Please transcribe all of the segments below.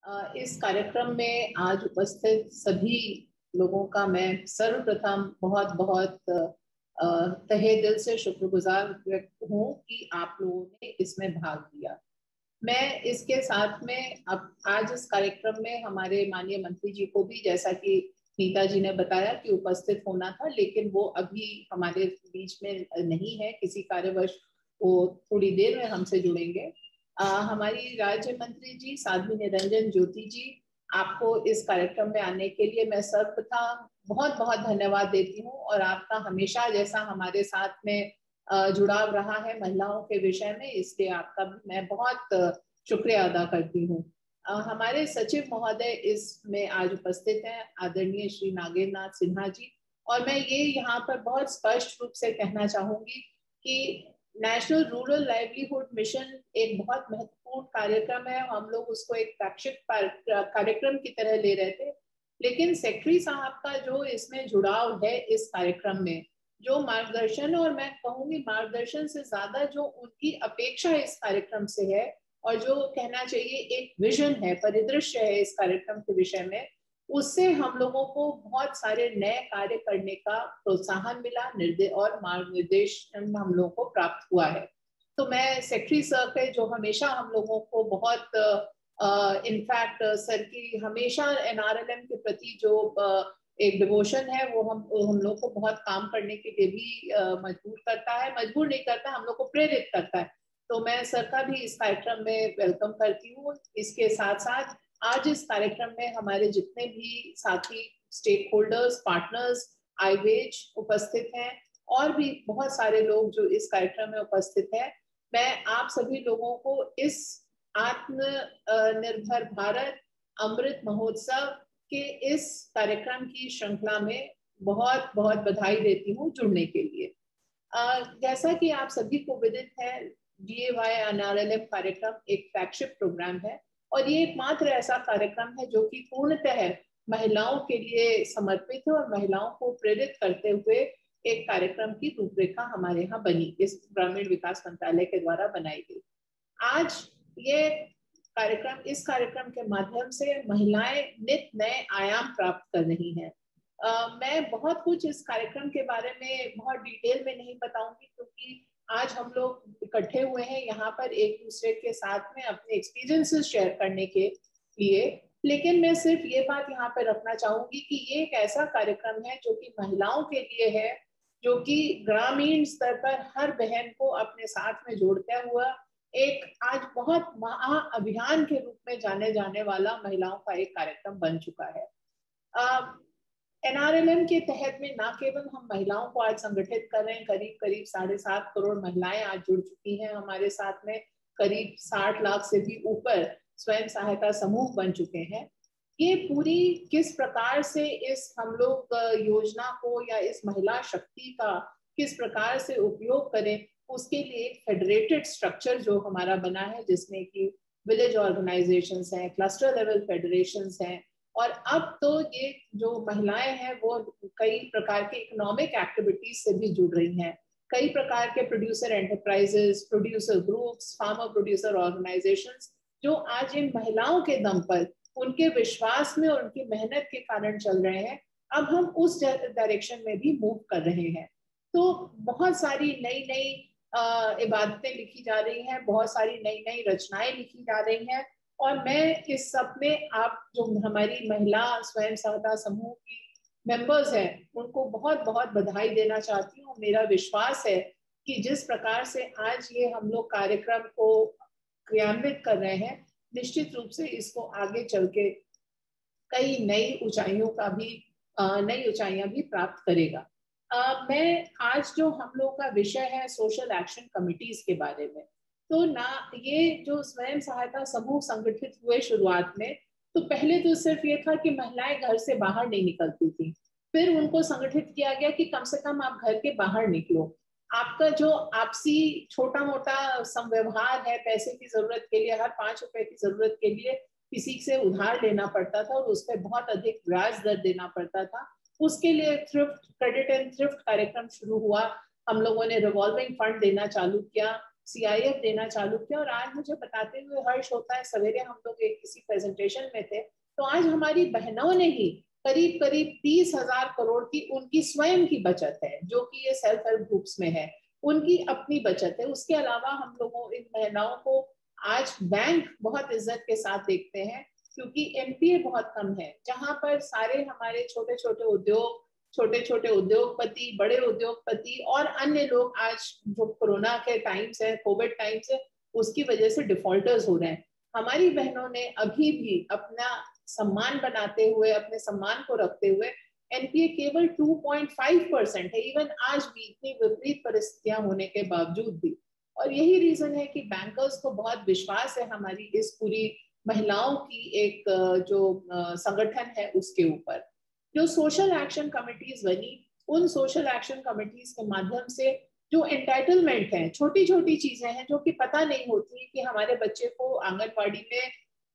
इस कार्यक्रम में आज उपस्थित सभी लोगों का मैं सर्वप्रथम बहुत बहुत तहे दिल से शुक्रगुजार व्यक्त हूँ कि आप लोगों ने इसमें भाग लिया। मैं इसके साथ में अब आज इस कार्यक्रम में हमारे माननीय मंत्री जी को भी, जैसा कि नीता जी ने बताया, कि उपस्थित होना था, लेकिन वो अभी हमारे बीच में नहीं है, किसी कार्यवश वो थोड़ी देर में हमसे जुड़ेंगे। हमारी राज्य मंत्री जी साध्वी निरंजन ज्योति जी, आपको इस कार्यक्रम में आने के लिए मैं सर्वप्रथम बहुत बहुत धन्यवाद देती हूँ, और आपका हमेशा जैसा हमारे साथ में जुड़ाव रहा है महिलाओं के विषय में, इसलिए आपका भी मैं बहुत शुक्रिया अदा करती हूँ। हमारे सचिव महोदय इसमें आज उपस्थित हैं, आदरणीय श्री नागेंद्र नाथ सिन्हा जी। और मैं ये यहाँ पर बहुत स्पष्ट रूप से कहना चाहूंगी कि नेशनल रूरल लाइवलीहुड मिशन एक बहुत महत्वपूर्ण कार्यक्रम है। हम लोग उसको एक फ्लैगशिप कार्यक्रम की तरह ले रहे थे, लेकिन सेक्रेटरी साहब का जो इसमें जुड़ाव है इस कार्यक्रम में, जो मार्गदर्शन, और मैं कहूंगी मार्गदर्शन से ज्यादा जो उनकी अपेक्षा इस कार्यक्रम से है, और जो कहना चाहिए एक विजन है, परिदृश्य है इस कार्यक्रम के विषय में, उससे हम लोगों को बहुत सारे नए कार्य करने का प्रोत्साहन मिला, निर्देश और मार्गनिर्देशन हम लोगों को प्राप्त हुआ है। तो मैं सेक्रेटरी सर के, जो हमेशा हम लोगों को बहुत इनफैक्ट सर की हमेशा एनआरएलएम के प्रति जो एक डिवोशन है, वो हम लोग को बहुत काम करने के लिए भी मजबूर करता है, मजबूर नहीं करता, हम लोग को प्रेरित करता है। तो मैं सर का भी इस कार्यक्रम में वेलकम करती हूँ। इसके साथ साथ आज इस कार्यक्रम में हमारे जितने भी साथी, स्टेक होल्डर्स, पार्टनर्स, आईवेज उपस्थित हैं, और भी बहुत सारे लोग जो इस कार्यक्रम में उपस्थित हैं, मैं आप सभी लोगों को इस आत्मनिर्भर भारत अमृत महोत्सव के इस कार्यक्रम की श्रृंखला में बहुत बहुत बधाई देती हूँ जुड़ने के लिए। जैसा कि आप सभी को विदित है, DAY NRLM कार्यक्रम एक फ्लैगशिप प्रोग्राम है, और ये एकमात्र ऐसा कार्यक्रम है जो कि पूर्णतः महिलाओं के लिए समर्पित है, और महिलाओं को प्रेरित करते हुए एक कार्यक्रम की रूपरेखा हमारे यहाँ बनी, इस ग्रामीण विकास मंत्रालय के द्वारा बनाई गई। आज ये कार्यक्रम, इस कार्यक्रम के माध्यम से महिलाएं नित नए आयाम प्राप्त कर रही हैं। मैं बहुत कुछ इस कार्यक्रम के बारे में बहुत डिटेल में नहीं बताऊंगी, क्योंकि आज हम लोग इकट्ठे हुए हैं यहाँ पर एक दूसरे के साथ में अपने एक्सपीरियंसेस शेयर करने के लिए। लेकिन मैं सिर्फ ये बात यहाँ पर रखना चाहूंगी कि ये एक ऐसा कार्यक्रम है जो कि महिलाओं के लिए है, जो कि ग्रामीण स्तर पर हर बहन को अपने साथ में जोड़ते हुआ एक आज बहुत महा अभियान के रूप में जाने जाने वाला महिलाओं का एक कार्यक्रम बन चुका है। एनआरएलएम के तहत में न केवल हम महिलाओं को आज संगठित कर रहे हैं, करीब करीब 7.5 करोड़ महिलाएं आज जुड़ चुकी हैं हमारे साथ में, करीब 60 लाख से भी ऊपर स्वयं सहायता समूह बन चुके हैं। ये पूरी किस प्रकार से इस हम लोग योजना को या इस महिला शक्ति का किस प्रकार से उपयोग करें, उसके लिए एक फेडरेटेड स्ट्रक्चर जो हमारा बना है, जिसमें कि विलेज ऑर्गेनाइजेशंस हैं, क्लस्टर लेवल फेडरेशंस हैं, और अब तो ये जो महिलाएं हैं वो कई प्रकार के इकोनॉमिक एक्टिविटीज से भी जुड़ रही हैं। कई प्रकार के producer enterprises, producer groups, farmer producer organisations, जो आज इन महिलाओं के दम पर, उनके विश्वास में और उनकी मेहनत के कारण चल रहे हैं। अब हम उस डायरेक्शन में भी मूव कर रहे हैं। तो बहुत सारी नई नई इबादतें लिखी जा रही हैं, बहुत सारी नई नई रचनाएं लिखी जा रही हैं, और मैं इस सब में आप जो हमारी महिला स्वयं सहायता समूह की मेंबर्स हैं, उनको बहुत बहुत बधाई देना चाहती हूँ। मेरा विश्वास है कि जिस प्रकार से आज ये हम लोग कार्यक्रम को क्रियान्वित कर रहे हैं, निश्चित रूप से इसको आगे चल के कई नई ऊंचाइयां भी प्राप्त करेगा। मैं आज जो हम लोग का विषय है सोशल एक्शन कमिटीज के बारे में, तो ना ये जो स्वयं सहायता समूह संगठित हुए शुरुआत में, तो पहले तो सिर्फ ये था कि महिलाएं घर से बाहर नहीं निकलती थी, फिर उनको संगठित किया गया कि कम से कम आप घर के बाहर निकलो। आपका जो आपसी छोटा मोटा संव्यवहार है, पैसे की जरूरत के लिए, हर 5 रुपए की जरूरत के लिए किसी से उधार लेना पड़ता था, और उस पर बहुत अधिक ब्याज दर देना पड़ता था। उसके लिए थ्रिफ्ट क्रेडिट एंड थ्रिफ्ट कार्यक्रम शुरू हुआ। हम लोगों ने रिवॉल्विंग फंड देना चालू किया, CIF देना चालू किया। और आज मुझे बताते हुए हर्ष होता है, सवेरे हम लोग एक किसी प्रेजेंटेशन में थे, तो आज हमारी बहनों ने ही करीब करीब 30,000 करोड़ की उनकी स्वयं की बचत है, जो कि ये सेल्फ हेल्प ग्रुप्स में है, उनकी अपनी बचत है। उसके अलावा हम लोगों इन महिलाओं को आज बैंक बहुत इज्जत के साथ देखते हैं, क्योंकि NPA बहुत कम है, जहां पर सारे हमारे छोटे छोटे उद्योग, छोटे छोटे उद्योगपति, बड़े उद्योगपति और अन्य लोग आज जो कोरोना के टाइम्स है, कोविड टाइम्स है, उसकी वजह से डिफॉल्टर्स हो रहे हैं। हमारी बहनों ने अभी भी अपना सम्मान बनाते हुए, अपने सम्मान को रखते हुए, NPA केवल 2.5% है, इवन आज भी इतनी विपरीत परिस्थितियां होने के बावजूद भी। और यही रीजन है कि बैंकर्स को बहुत विश्वास है हमारी इस पूरी महिलाओं की एक जो संगठन है उसके ऊपर। जो सोशल एक्शन कमिटीज बनी, उन सोशल एक्शन कमिटीज के माध्यम से जो एंटाइटलमेंट है, छोटी छोटी चीजें हैं जो कि पता नहीं होती, कि हमारे बच्चे को आंगनबाड़ी में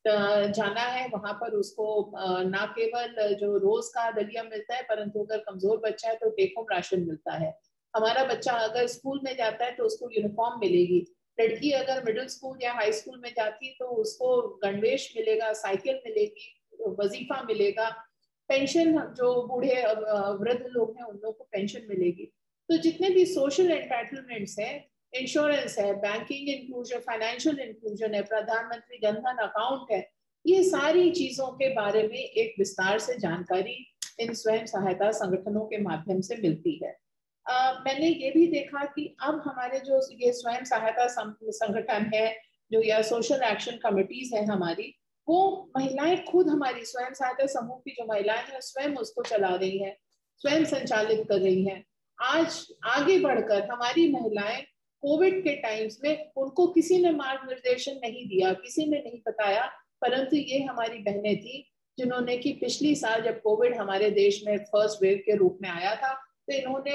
जाना है, वहां पर उसको ना केवल जो रोज का दलिया मिलता है, परंतु अगर कमजोर बच्चा है तो टेक होम राशन मिलता है। हमारा बच्चा अगर स्कूल में जाता है तो उसको यूनिफॉर्म मिलेगी। लड़की अगर मिडिल स्कूल या हाई स्कूल में जाती है तो उसको गणवेश मिलेगा, साइकिल मिलेगी, वजीफा मिलेगा, पेंशन, जो बूढ़े वृद्ध लोग हैं उन लोग को पेंशन मिलेगी। तो जितने भी सोशल एंटाइटलमेंट्स हैं, इंश्योरेंस है, बैंकिंग इंक्लूजन, फाइनेंशियल इंक्लूजन है, प्रधानमंत्री जनधन अकाउंट है, ये सारी चीजों के बारे में एक विस्तार से जानकारी इन स्वयं सहायता संगठनों के माध्यम से मिलती है। मैंने ये भी देखा कि अब हमारे जो ये स्वयं सहायता संगठन है, जो या सोशल एक्शन कमिटीज है हमारी, वो महिलाएं खुद, हमारी स्वयं सहायता समूह की जो महिलाएं हैं स्वयं उसको चला रही हैं, स्वयं संचालित कर रही हैं। आज आगे बढ़कर हमारी महिलाएं कोविड के टाइम्स में, उनको किसी ने मार्गनिर्देशन नहीं दिया, किसी ने नहीं बताया, परंतु ये हमारी बहनें थी जिन्होंने कि पिछली साल जब कोविड हमारे देश में फर्स्ट वेव के रूप में आया था, तो इन्होंने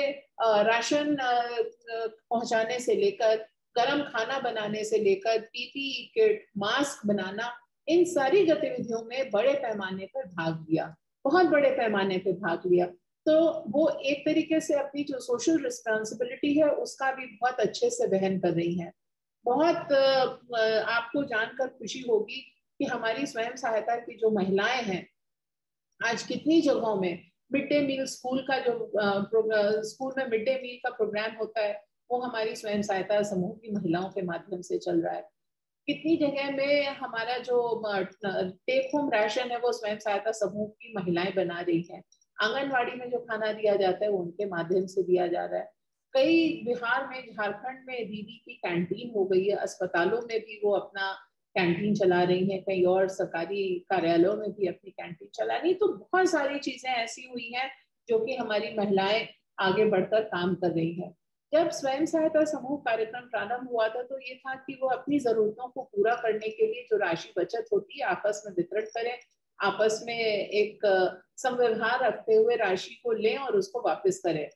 राशन पहुंचाने से लेकर, गर्म खाना बनाने से लेकर, PPE किट, मास्क बनाना, इन सारी गतिविधियों में बड़े पैमाने पर भाग लिया, बहुत बड़े पैमाने पर भाग लिया। तो वो एक तरीके से अपनी जो सोशल रिस्पॉन्सिबिलिटी है उसका भी बहुत अच्छे से वहन कर रही हैं। बहुत आपको जानकर खुशी होगी कि हमारी स्वयं सहायता की जो महिलाएं हैं, आज कितनी जगहों में मिड डे मील, स्कूल का जो स्कूल में मिड डे मील का प्रोग्राम होता है, वो हमारी स्वयं सहायता समूह की महिलाओं के माध्यम से चल रहा है। कितनी जगह में हमारा जो टेक होम राशन है वो स्वयं सहायता समूह की महिलाएं बना रही हैं। आंगनवाड़ी में जो खाना दिया जाता है वो उनके माध्यम से दिया जा रहा है। कई बिहार में, झारखंड में दीदी की कैंटीन हो गई है, अस्पतालों में भी वो अपना कैंटीन चला रही हैं, कई और सरकारी कार्यालयों में भी अपनी कैंटीन चला रही। तो बहुत सारी चीजें ऐसी हुई हैं जो कि हमारी महिलाएं आगे बढ़कर काम कर रही हैं। जब स्वयं सहायता समूह कार्यक्रम प्रारंभ हुआ था तो ये था कि वो अपनी जरूरतों को पूरा करने के लिए जो राशि बचत होती है आपस में वितरण करें, आपस में एक संव्यवहार रखते हुए राशि को लें और उसको वापस करें।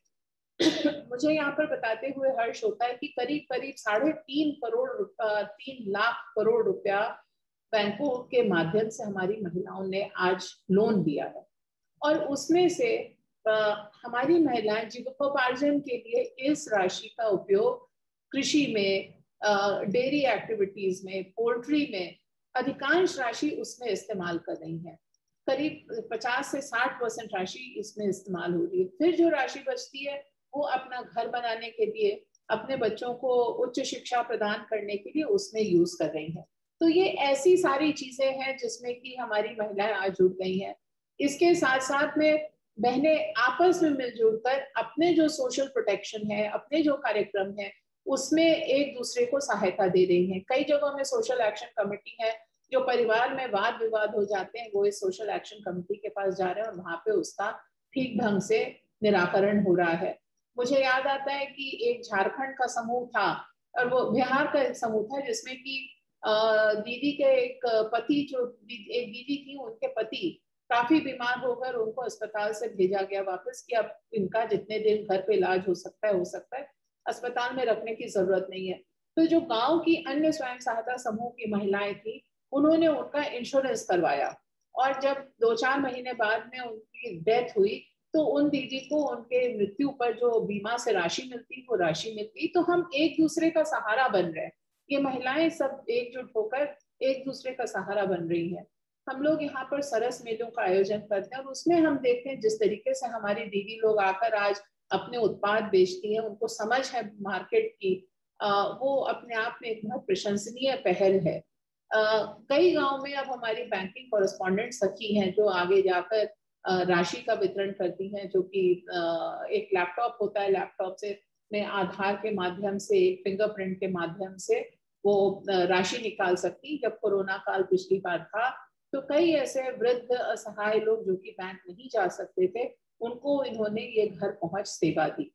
मुझे यहाँ पर बताते हुए हर्ष होता है कि करीब करीब 3.5 लाख करोड़ रुपया बैंकों के माध्यम से हमारी महिलाओं ने आज लोन दिया है। और उसमें से हमारी महिलाएं जीविकोपार्जन के लिए इस राशि का उपयोग कृषि में, डेयरी एक्टिविटीज में, पोल्ट्री में अधिकांश राशि उसमें इस्तेमाल कर रही हैं। करीब 50 से 60% राशि इसमें इस्तेमाल हो रही है। फिर जो राशि बचती है वो अपना घर बनाने के लिए, अपने बच्चों को उच्च शिक्षा प्रदान करने के लिए उसमें यूज कर रही हैं। तो ये ऐसी सारी चीजें हैं जिसमें कि हमारी महिलाएं आज जुड़ गई हैं। इसके साथ साथ में बहनें आपस में मिलजुल कर अपने जो सोशल प्रोटेक्शन है, अपने जो कार्यक्रम है, उसमें एक दूसरे को सहायता दे रही हैं। कई जगहों में सोशल एक्शन कमेटी है, जो परिवार में वाद विवाद हो जाते हैं वो इस सोशल एक्शन कमेटी के पास जा रहे हैं और वहां पे उसका ठीक ढंग से निराकरण हो रहा है। मुझे याद आता है कि एक झारखंड का समूह था और वो बिहार का एक समूह था जिसमें कि दीदी के एक पति, जो एक दीदी थी, उनके पति काफी बीमार होकर उनको अस्पताल से भेजा गया वापस कि अब इनका जितने दिन घर पे इलाज हो सकता है, अस्पताल में रखने की जरूरत नहीं है। तो जो गांव की अन्य स्वयं सहायता समूह की महिलाएं थी, उन्होंने उनका इंश्योरेंस करवाया और जब 2-4 महीने बाद में उनकी डेथ हुई तो उन दीदी को उनके मृत्यु पर जो बीमा से राशि मिलती वो राशि मिलती। तो हम एक दूसरे का सहारा बन रहे हैं, ये महिलाएं सब एकजुट होकर एक दूसरे का सहारा बन रही हैं। हम लोग यहाँ पर सरस मेलों का आयोजन करते हैं और उसमें हम देखते हैं जिस तरीके से हमारी दीदी लोग आकर आज अपने उत्पाद बेचती है, उनको समझ है मार्केट की, वो अपने आप में एक बहुत प्रशंसनीय पहल है। कई गांव में अब हमारी बैंकिंग कॉरेस्पॉन्डेंट सखी हैं जो आगे जाकर राशि का वितरण करती हैं, जो कि एक लैपटॉप होता है, लैपटॉप से में आधार के माध्यम से, एक फिंगरप्रिंट के माध्यम से वो राशि निकाल सकती। जब कोरोना काल पिछली बार था तो कई ऐसे वृद्ध असहाय लोग जो कि बैंक नहीं जा सकते थे, उनको इन्होंने ये घर पहुंच सेवा दी।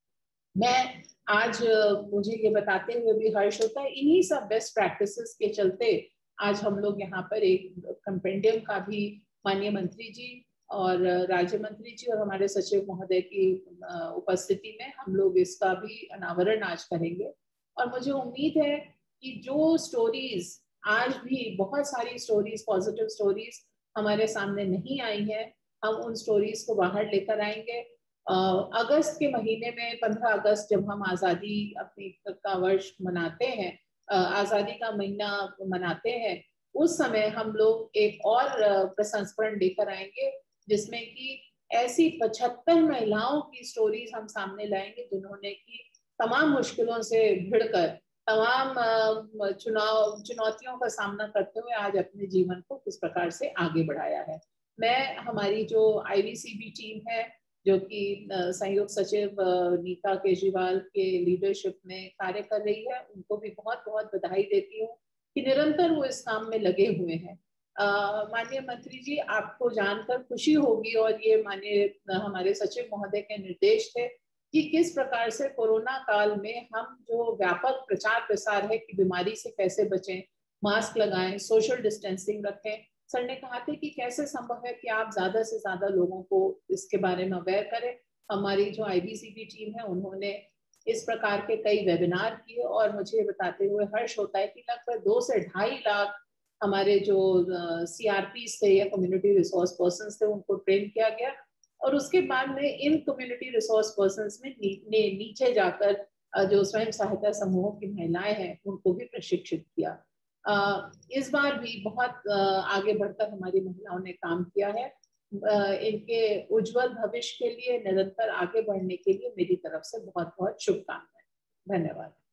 मैं आज मुझे ये बताते हुए भी हर्ष होता है, इन्हीं सब बेस्ट प्रैक्टिसेस के चलते आज हम लोग यहाँ पर एक कंपेंडियम का भी माननीय मंत्री जी और राज्य मंत्री जी और हमारे सचिव महोदय की उपस्थिति में हम लोग इसका भी अनावरण आज करेंगे। और मुझे उम्मीद है कि जो स्टोरीज आज भी बहुत सारी स्टोरीज, पॉजिटिव स्टोरीज हमारे सामने नहीं आई हैं, हम उन स्टोरीज को बाहर लेकर आएंगे। अगस्त के महीने में 15 अगस्त जब हम आज़ादी अपनी का वर्ष मनाते हैं, आज़ादी का महीना मनाते हैं, उस समय हम लोग एक और प्रसंस्करण लेकर आएंगे जिसमें कि ऐसी 75 महिलाओं की स्टोरीज हम सामने लाएंगे जिन्होंने की तमाम मुश्किलों से भिड़कर, तमाम चुनौतियों का सामना करते हुए आज अपने जीवन को किस प्रकार से आगे बढ़ाया है। मैं हमारी जो आईवीसीबी टीम है जो कि संयुक्त सचिव नीता केजरीवाल के लीडरशिप में कार्य कर रही है, उनको भी बहुत बहुत बधाई देती हूँ कि निरंतर वो इस काम में लगे हुए हैं। माननीय मंत्री जी, आपको जानकर खुशी होगी और ये माननीय हमारे सचिव महोदय के निर्देश थे कि किस प्रकार से कोरोना काल में हम जो व्यापक प्रचार प्रसार है कि बीमारी से कैसे बचें, मास्क लगाएं, सोशल डिस्टेंसिंग रखें। सर ने कहा था कि कैसे संभव है कि आप ज्यादा से ज्यादा लोगों को इसके बारे में अवेयर करें। हमारी जो आईबीसीबी टीम है उन्होंने इस प्रकार के कई वेबिनार किए और मुझे बताते हुए हर्ष होता है कि लगभग 2 से 2.5 लाख हमारे जो सीआरपी थे या कम्युनिटी रिसोर्स पर्सन थे उनको ट्रेन किया गया। और उसके बाद में इन कम्युनिटी रिसोर्स पर्सन में नीचे जाकर जो स्वयं सहायता समूहों की महिलाएं हैं उनको भी प्रशिक्षित किया। इस बार भी बहुत आगे बढ़कर हमारी महिलाओं ने काम किया है। इनके उज्जवल भविष्य के लिए, निरंतर आगे बढ़ने के लिए मेरी तरफ से बहुत बहुत शुभकामनाएं। धन्यवाद।